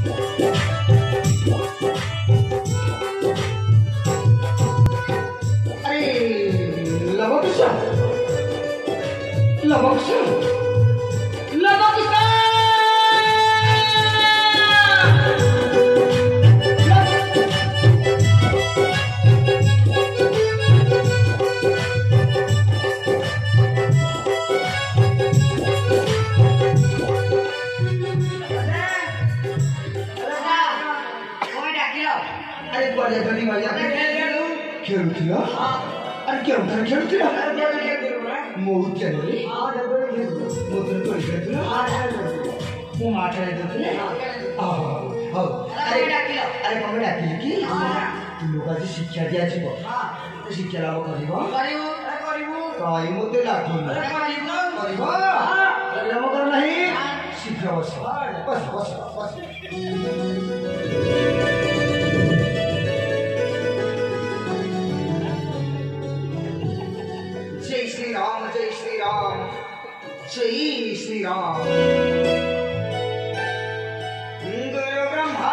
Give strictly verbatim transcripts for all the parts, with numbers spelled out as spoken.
शिक्षा दिया शिक्षा लाभ कर मत नहीं शीघ्र बस बस बस बस जय श्री राम जय श्री राम जय श्री राम। गुरु ब्रह्मा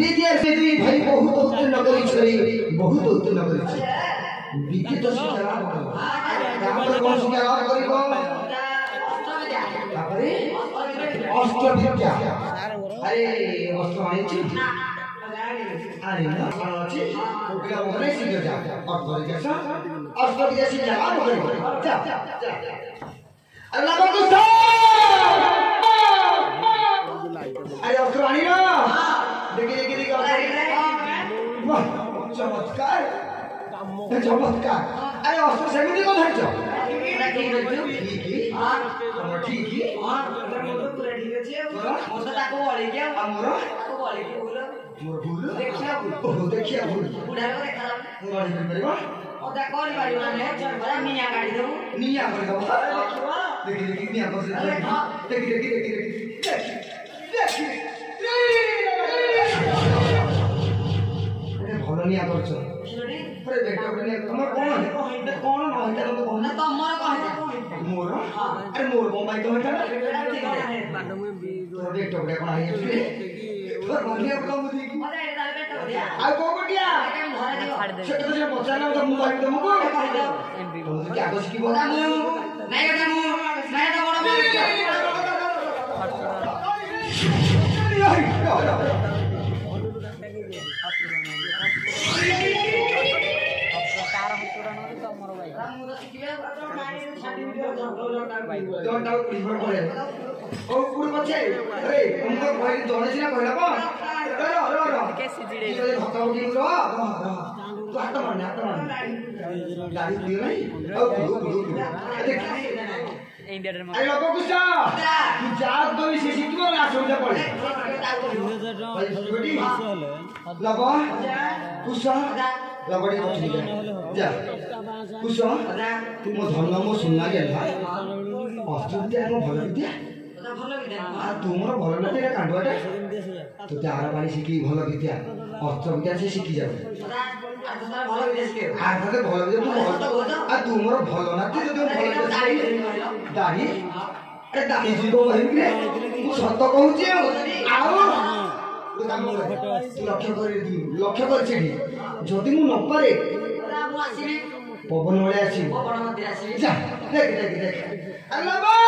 विद्या से दी भाई बहुत उत्तीर्ण करी छई बहुत उत्तीर्ण करी छई विद्या तो शिक्षा तापर कौन शिक्षा लाभ करिबो तापरे अष्ट विद्या अरे अष्ट माने छी अरे ना अछि ओकरा ओने शिक्षा जा और करे कैसा अष्ट विद्या शिक्षा लाभ करिबो जा अल्लाह को अरे अष्ट रानी ना देखिए देखिए देखिए वाह चमत्कार चमत्कार अरे अष्ट सेमिति को धरछ ठीक ठीक हां ठीक ठीक हां पूरा ठीक अछि मोर ताको वाली के हमरो ताको वाली के बोलो मोर भूल देखिया भूल देखिया भूल बुढ़ा को देखा पूरा ठीक करबा ओदा कोन बारी माने बड़ा मिया गाड़ी दऊ मिया कर दऊ देखिए देखिए मिया को देखिए देखिए देखिए देखिए भल निया करछ अरे बेटा बेटा तमर कोन है कोन न है तो कोन ना तमर कह मोर अरे मोर मोबाइल तो है तो बेटा बेटा कोन है तोर मम्मी को मुदी अरे बेटा बेटा आ को कोटिया छोट तो जे पचाना तो मोबाइल तो मुको कह दे तुम क्या कुछ की बोला नहीं बेटा मु नहीं तो बड़ा don't doubt prefer करे ओ पूरे बच्चे अरे तुमको भाई दोने से ना कहला को रो रो रो कैसे जिड़े ये धक्का उठी रो तो हाथ मारना हाथ मारना गाड़ी दियो नहीं ओ गुरु गुरु देख इंडियन में अरे लोगो कुसा तू जात दो से सिक्किम ना समझ पड़े भाई बेटी लबा कुसा लबड़ी ठीक है जा कुसा तू मो धन मो सुनना गेला अष्टविद्या मो भल विद्या भल विद्या आ तुमरो भल विद्या कांडवाटा तो चार पानी शिखी भल विद्या अष्टविद्या से शिखी जाओ आ भल विद्या शिखे आ तो भल विद्या तू भल आ तुमरो भल ना तू तो भल विद्या दाढ़ी अरे दाढ़ी जी को कहि रे तू सत कहूची आओ लक्ष्य कर लक्ष्य कर छेडी जदि मु न पारे मु आसीबी पवन वाले आसी पवन मते आसी जा देख देख देख अल्लाह बा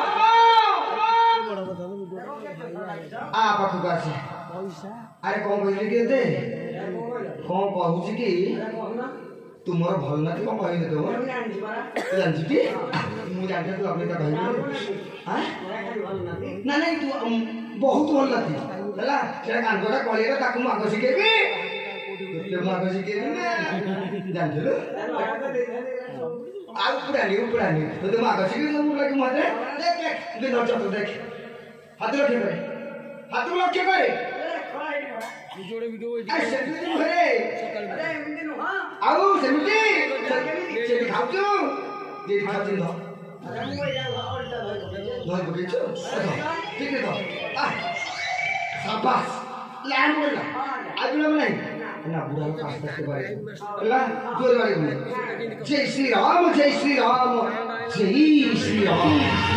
आ पाखु आसी पैसा अरे कोन कहले के दे कोन कहूची कि तुमरो भल ना कोन कहले तो जानछि कि मु जानते तू अपने का भाई हां ना नहीं तू बहुत भल लाती हला से कांगोटा कलिरा ताकू मागो सिकेबी ते मागो सिकेबी ना जानथिलो आ पुरानी पुरानी तो मागो सिकेबी मु लागि मते देख देख दे नजर तो देख हाथ लक्ष्य करे हाथ लक्ष्य करे जोड़े वीडियो आ सेमिति भरे अरे एमिति नो हां आउ सेमिति से खाउछु दे खाउछु न अरे मु जा और भाई बगीचो ठीक है तो आ शाबाश लाइन बोल आज ना नहीं ना बुरा का आस्ते के बारे अल्लाह जोर वाले बोले जय श्री राम जय श्री राम जय श्री राम।